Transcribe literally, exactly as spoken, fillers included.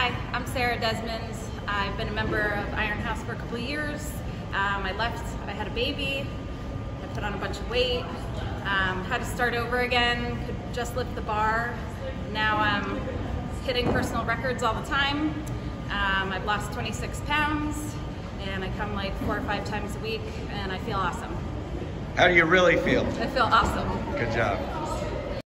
Hi, I'm Sarah Desmond. I've been a member of Iron House for a couple of years. Um, I left, I had a baby, I put on a bunch of weight, um, had to start over again, could just lift the bar. Now I'm hitting personal records all the time. Um, I've lost twenty-six pounds and I come like four or five times a week and I feel awesome. How do you really feel? I feel awesome. Good job.